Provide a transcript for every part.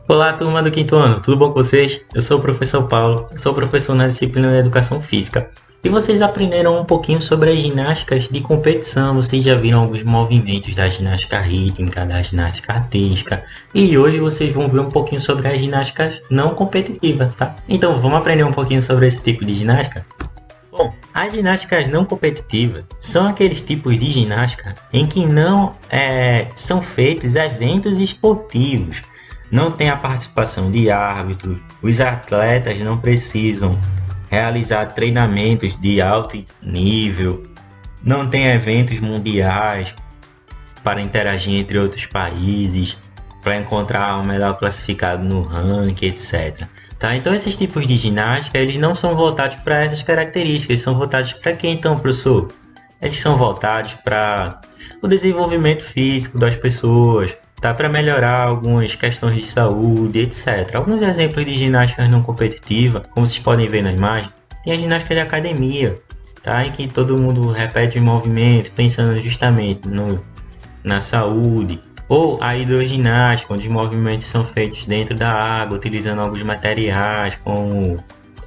Olá, turma do quinto ano, tudo bom com vocês? Eu sou o professor Paulo, sou professor na disciplina de Educação Física. E vocês aprenderam um pouquinho sobre as ginásticas de competição, vocês já viram alguns movimentos da ginástica rítmica, da ginástica artística. E hoje vocês vão ver um pouquinho sobre as ginásticas não competitivas, tá? Então, vamos aprender um pouquinho sobre esse tipo de ginástica? Bom, as ginásticas não competitivas são aqueles tipos de ginástica em que não são feitos eventos esportivos. Não tem a participação de árbitros, os atletas não precisam realizar treinamentos de alto nível, não tem eventos mundiais para interagir entre outros países, para encontrar o melhor classificado no ranking, etc. Tá? Então esses tipos de ginástica eles não são voltados para essas características, eles são voltados para quem então, professor? Eles são voltados para o desenvolvimento físico das pessoas, tá? Para melhorar algumas questões de saúde, etc. Alguns exemplos de ginástica não competitiva, como vocês podem ver na imagem, tem a ginástica de academia, tá? Em que todo mundo repete os movimentos pensando justamente na saúde. Ou a hidroginástica, onde os movimentos são feitos dentro da água, utilizando alguns materiais como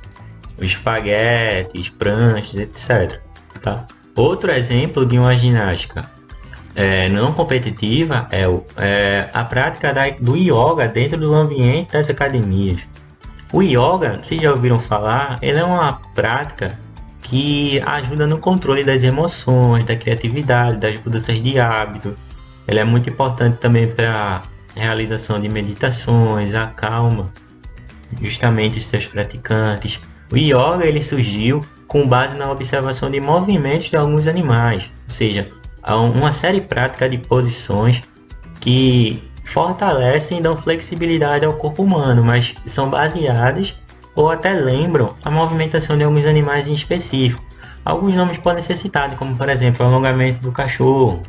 os espaguetes, pranchas, etc. Tá? Outro exemplo de uma ginástica não competitiva é a prática do yoga dentro do ambiente das academias. O yoga, vocês já ouviram falar, ele é uma prática que ajuda no controle das emoções, da criatividade, das mudanças de hábito. Ele é muito importante também para a realização de meditações, acalma justamente os seus praticantes. O yoga ele surgiu com base na observação de movimentos de alguns animais, ou seja, há uma série prática de posições que fortalecem e dão flexibilidade ao corpo humano, mas são baseadas ou até lembram a movimentação de alguns animais em específico. Alguns nomes podem ser citados, como por exemplo o alongamento do cachorro,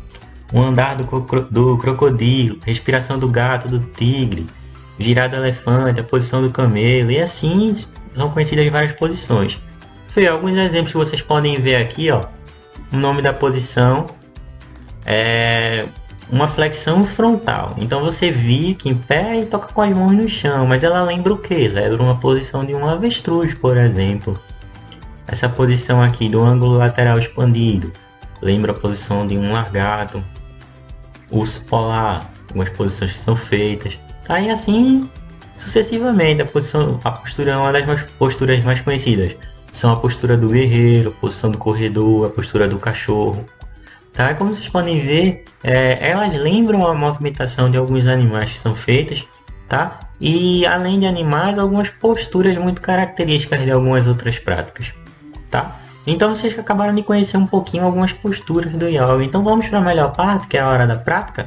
o andar do crocodilo, respiração do gato, do tigre, girar do elefante, a posição do camelo, e assim são conhecidas várias posições. Foi alguns exemplos que vocês podem ver aqui, ó. O nome da posição é uma flexão frontal. Então você fica em pé e toca com as mãos no chão, mas ela lembra o que? Lembra uma posição de um avestruz, por exemplo. Essa posição aqui do ângulo lateral expandido lembra a posição de um lagarto, urso polar, algumas posições que são feitas. Tá? E assim sucessivamente. A postura é uma das posturas mais conhecidas. São a postura do guerreiro, a posição do corredor, a postura do cachorro. Tá? Como vocês podem ver, elas lembram a movimentação de alguns animais que são feitas. Tá? E além de animais, algumas posturas muito características de algumas outras práticas. Tá? Então vocês acabaram de conhecer um pouquinho algumas posturas do yoga. Então vamos para a melhor parte, que é a hora da prática?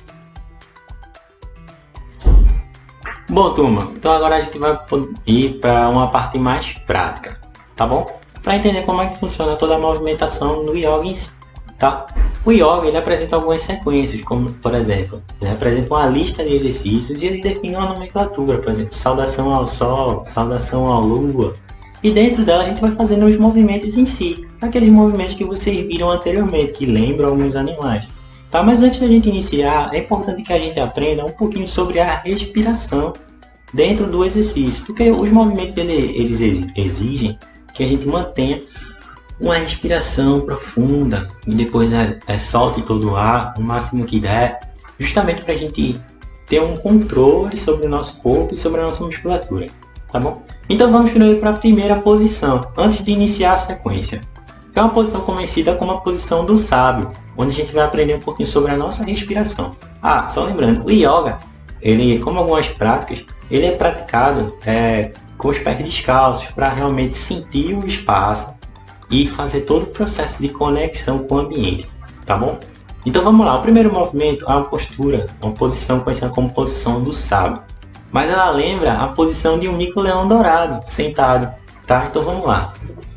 Bom, turma, então agora a gente vai ir para uma parte mais prática, tá bom? Para entender como é que funciona toda a movimentação no yoga em si, tá? O yoga ele apresenta algumas sequências, como por exemplo, ele apresenta uma lista de exercícios e ele define uma nomenclatura, por exemplo, saudação ao sol, saudação à lua. E dentro dela a gente vai fazendo os movimentos em si, aqueles movimentos que vocês viram anteriormente, que lembram alguns animais. Tá? Mas antes da gente iniciar, é importante que a gente aprenda um pouquinho sobre a respiração dentro do exercício, porque os movimentos eles exigem que a gente mantenha uma respiração profunda e depois solte todo o ar, o máximo que der, justamente para a gente ter um controle sobre o nosso corpo e sobre a nossa musculatura. Tá bom? Então vamos primeiro para a primeira posição, antes de iniciar a sequência. É uma posição conhecida como a posição do sábio, onde a gente vai aprender um pouquinho sobre a nossa respiração. Só lembrando, o yoga, ele, como algumas práticas, ele é praticado com os pés descalços, para realmente sentir o espaço e fazer todo o processo de conexão com o ambiente. Tá bom? Então vamos lá, o primeiro movimento é uma posição conhecida como posição do sábio. Mas ela lembra a posição de um mico-leão dourado, sentado, tá? Então vamos lá.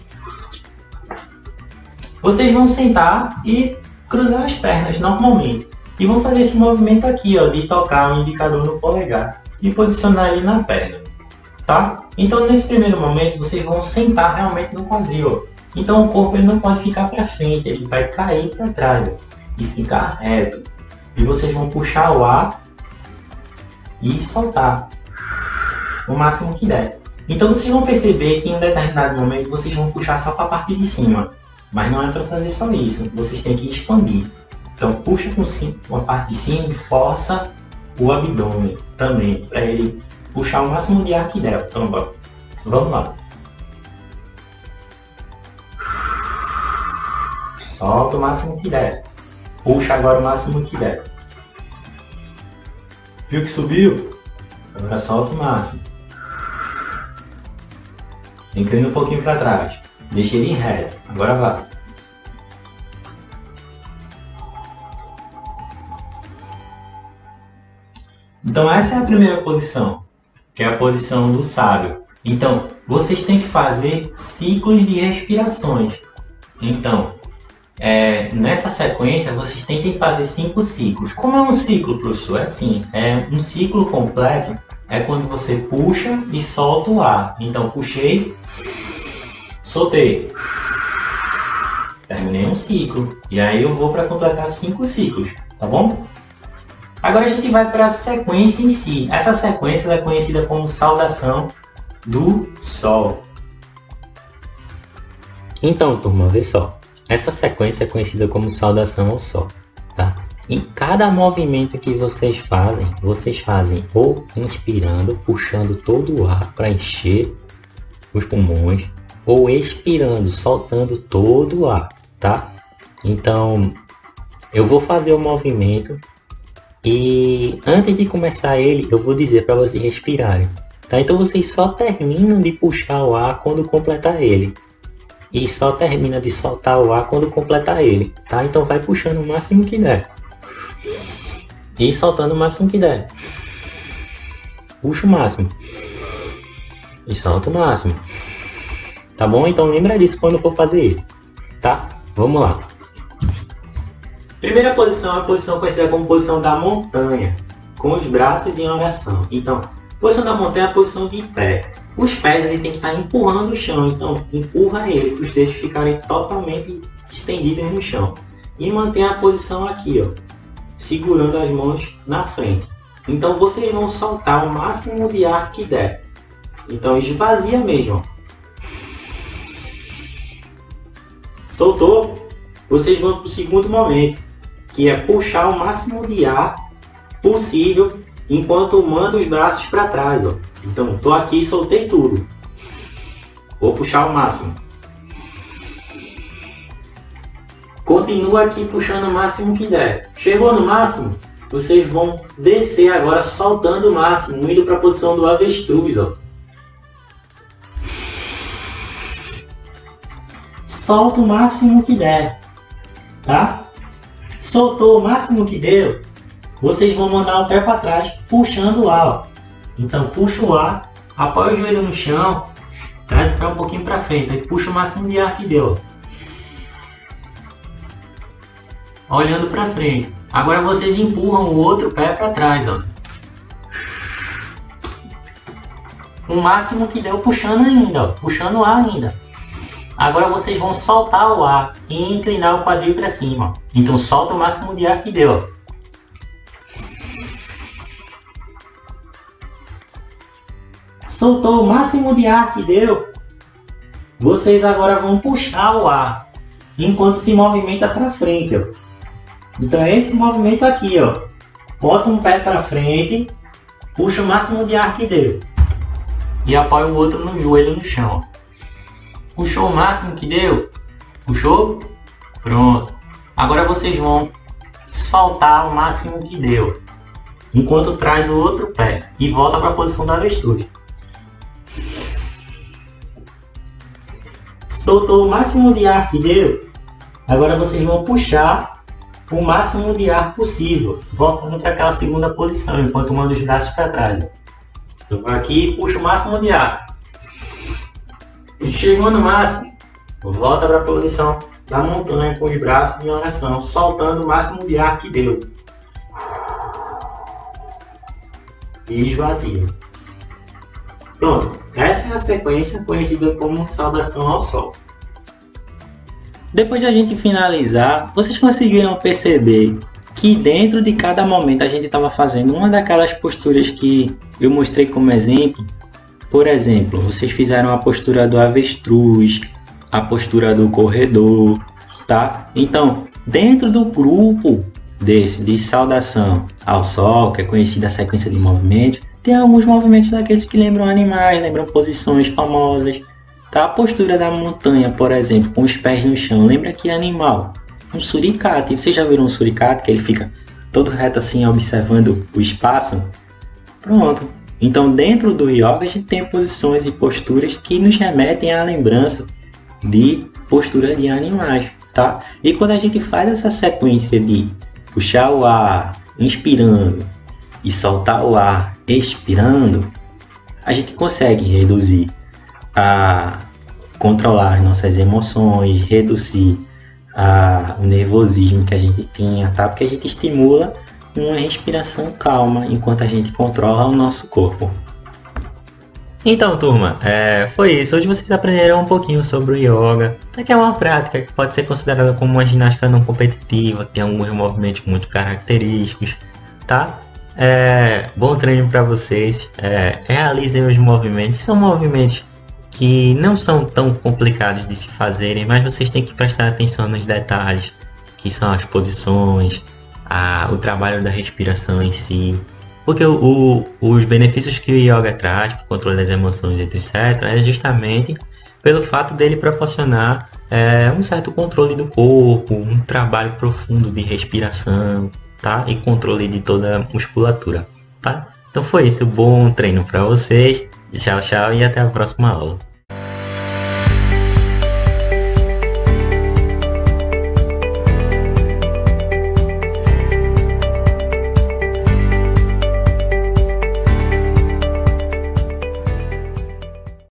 Vocês vão sentar e cruzar as pernas normalmente. E vão fazer esse movimento aqui, ó, de tocar o indicador no polegar e posicionar ele na perna, tá? Então nesse primeiro momento vocês vão sentar realmente no quadril, ó. Então o corpo ele não pode ficar para frente, ele vai cair para trás, ó, e ficar reto. E vocês vão puxar o ar e soltar o máximo que der. Então vocês vão perceber que em um determinado momento vocês vão puxar só para a parte de cima, mas não é para fazer só isso, vocês têm que expandir. Então puxa com a parte de cima e força o abdômen também, para ele puxar o máximo de ar que der. Então vamos lá. Solta o máximo que der. Puxa agora o máximo que der. Viu que subiu? Agora solta o máximo. Inclina um pouquinho para trás. Deixa ele reto. Agora vai. Então essa é a primeira posição, que é a posição do sábio. Então vocês têm que fazer ciclos de respirações. Então nessa sequência vocês tentem fazer 5 ciclos. Como é um ciclo, professor? É assim, um ciclo completo é quando você puxa e solta o ar. Então puxei, soltei, terminei um ciclo. E aí eu vou para completar 5 ciclos, tá bom? Agora a gente vai para a sequência em si. Essa sequência é conhecida como saudação do Sol. Então, turma, vê só. Essa sequência é conhecida como saudação ao Sol, tá? Em cada movimento que vocês fazem ou inspirando, puxando todo o ar para encher os pulmões, ou expirando, soltando todo o ar, tá? Então, eu vou fazer o movimento e antes de começar ele, eu vou dizer para vocês respirarem, tá? Então vocês só terminam de puxar o ar quando completar ele. E só termina de soltar o ar quando completar ele, tá? Então vai puxando o máximo que der. E soltando o máximo que der. Puxa o máximo. E solta o máximo. Tá bom? Então lembra disso quando for fazer ele, tá? Vamos lá. Primeira posição é a posição conhecida como posição da montanha, com os braços em oração. Então, posição da montanha é a posição de pé. Os pés ele tem que estar empurrando o chão, então empurra ele para os dedos ficarem totalmente estendidos no chão. E mantém a posição aqui, ó, segurando as mãos na frente. Então vocês vão soltar o máximo de ar que der. Então esvazia mesmo, ó. Soltou, vocês vão para o segundo momento, que é puxar o máximo de ar possível enquanto manda os braços para trás, ó. Então, estou aqui e soltei tudo. Vou puxar o máximo. Continua aqui puxando o máximo que der. Chegou no máximo, vocês vão descer agora soltando o máximo, indo para a posição do avestruz, ó. Solta o máximo que der, tá? Soltou o máximo que deu, vocês vão mandar o pé para trás, puxando o ar, ó. Então puxa o ar, apoia o joelho no chão, traz o pé um pouquinho para frente, aí puxa o máximo de ar que deu. Olhando para frente. Agora vocês empurram o outro pé para trás, ó. O máximo que deu puxando ainda, ó, puxando o ar ainda. Agora vocês vão soltar o ar e inclinar o quadril para cima, ó. Então solta o máximo de ar que deu, ó. Soltou o máximo de ar que deu, vocês agora vão puxar o ar enquanto se movimenta para frente, ó. Então é esse movimento aqui, ó. Bota um pé para frente, puxa o máximo de ar que deu e apoia o outro no joelho no chão. Puxou o máximo que deu? Puxou? Pronto. Agora vocês vão soltar o máximo que deu enquanto traz o outro pé e volta para a posição da avestruz. Soltou o máximo de ar que deu, agora vocês vão puxar o máximo de ar possível, voltando para aquela segunda posição, enquanto manda os braços para trás. Eu vou aqui e puxo o máximo de ar. E chegou no máximo, volta para a posição da montanha com os braços em oração, soltando o máximo de ar que deu. E esvazia. Pronto, essa é a sequência conhecida como saudação ao Sol. Depois de a gente finalizar, vocês conseguiram perceber que dentro de cada momento a gente estava fazendo uma daquelas posturas que eu mostrei como exemplo. Por exemplo, vocês fizeram a postura do avestruz, a postura do corredor, tá? Então, dentro do grupo desse de saudação ao sol, que é conhecida a sequência de movimentos, tem alguns movimentos daqueles que lembram animais, lembram posições famosas, tá? A postura da montanha, por exemplo, com os pés no chão, lembra que animal? Um suricate. Vocês já viram um suricate que ele fica todo reto assim, observando o espaço? Pronto. Então, dentro do yoga, a gente tem posições e posturas que nos remetem à lembrança de postura de animais, tá? E quando a gente faz essa sequência de puxar o ar inspirando e soltar o ar expirando, a gente consegue reduzir, controlar nossas emoções, reduzir o nervosismo que a gente tinha, tá? Porque a gente estimula uma respiração calma enquanto a gente controla o nosso corpo. Então, turma, foi isso. Hoje vocês aprenderam um pouquinho sobre o yoga, que é uma prática que pode ser considerada como uma ginástica não competitiva, tem alguns movimentos muito característicos, tá? Bom treino para vocês. Realizem os movimentos. São movimentos que não são tão complicados de se fazerem, mas vocês têm que prestar atenção nos detalhes, que são as posições, o trabalho da respiração em si. Porque os benefícios que o yoga traz para o controle das emoções, etc., é justamente pelo fato dele proporcionar um certo controle do corpo, um trabalho profundo de respiração, tá? E controle de toda a musculatura, tá? Então foi isso, bom treino para vocês. Tchau, tchau e até a próxima aula.